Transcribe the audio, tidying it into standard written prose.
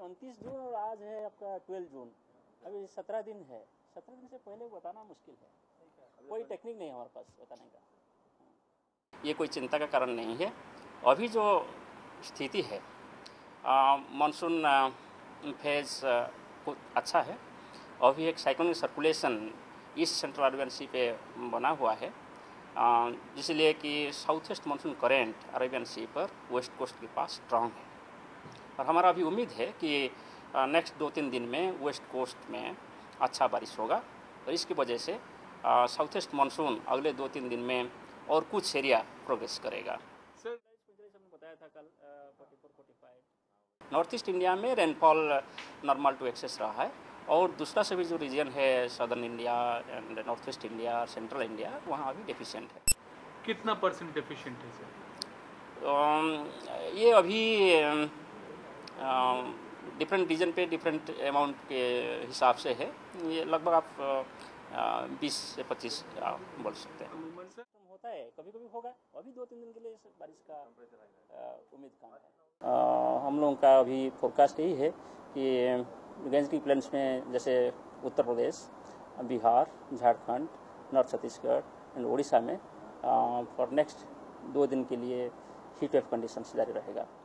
29 जून और आज है आपका 12 जून, अभी 17 दिन है। 17 दिन से पहले बताना मुश्किल है, कोई टेक्निक नहीं है हमारे पास बताने का। ये कोई चिंता का कारण नहीं है। अभी जो स्थिति है मानसून फेज कुछ अच्छा है। अभी एक cyclonic circulation east central Arabian sea पे बना हुआ है, इसलिए कि south east monsoon current Arabian sea पर वेस्ट कोस्ट के पास स्ट्रांग है। और हमारा अभी उम्मीद है कि नेक्स्ट 2-3 दिन में वेस्ट कोस्ट में अच्छा बारिश होगा, और इसकी वजह से साउथ ईस्ट मानसून अगले 2-3 दिन में और कुछ एरिया प्रोग्रेस करेगा। सर बताया था कल 44-45 नॉर्थ ईस्ट इंडिया में रेनफॉल नॉर्मल टू एक्सेस रहा है, और दूसरा सभी जो रीजन है southern India and north east India, central India, वहाँ अभी डेफिशिएंट है। कितना % डेफिशिएंट है सर? ये अभी डिफरेंट रीजन पे डिफरेंट अमाउंट के हिसाब से है। ये लगभग आप 20 से 25 बोल सकते हैं। होता है, कभी कभी होगा। अभी 2-3 दिन के लिए बारिश का उम्मीद कम है। हम लोगों का अभी फोरकास्ट यही है कि रेंज की प्लेन्स में जैसे उत्तर प्रदेश, बिहार, झारखंड, नॉर्थ छत्तीसगढ़ एंड उड़ीसा में फॉर नेक्स्ट 2 दिन के लिए हीट वेव कंडीशंस जारी रहेगा।